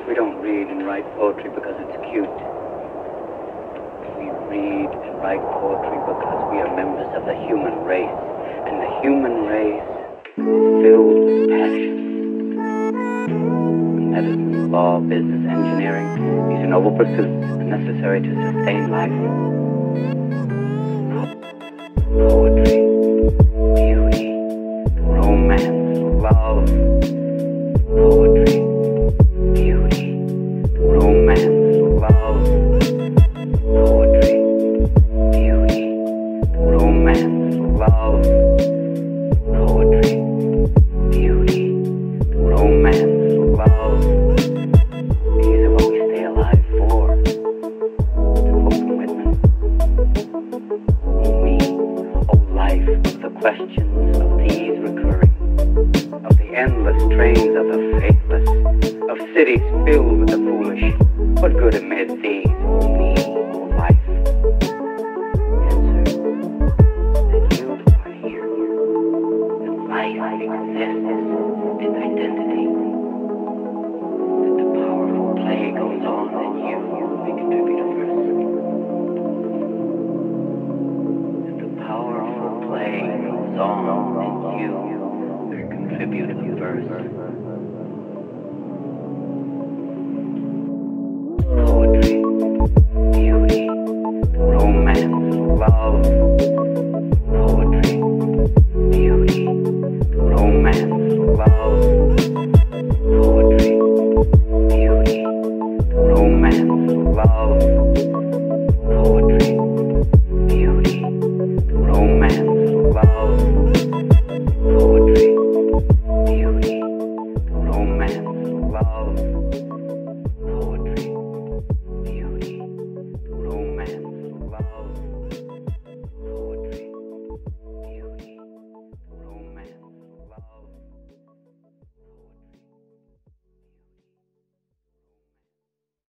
We don't read and write poetry because it's cute. We read and write poetry because we are members of the human race. And the human race is filled with passion. Medicine, law, business, engineering, these are noble pursuits necessary to sustain life. Poetry, beauty, romance, love. Poetry, beauty, romance, love. Poetry, beauty, romance, love. Poetry, beauty, romance, love. These are what we stay alive for. Fulton Whitman. Oh me, oh life, of the questions of these recurring, of the endless trains of the faithless, of cities filled with the foolish. What good amid these, oh me, oh life? Answer that you are here, that life exists, its identity, that the powerful play goes on, that you may contribute first. That the powerful play goes on, and you may contribute first. Poetry, beauty, romance, love. Poetry, beauty, romance, love. Poetry, beauty, romance, love. Poetry, beauty, romance, love. Poetry, beauty, romance, love.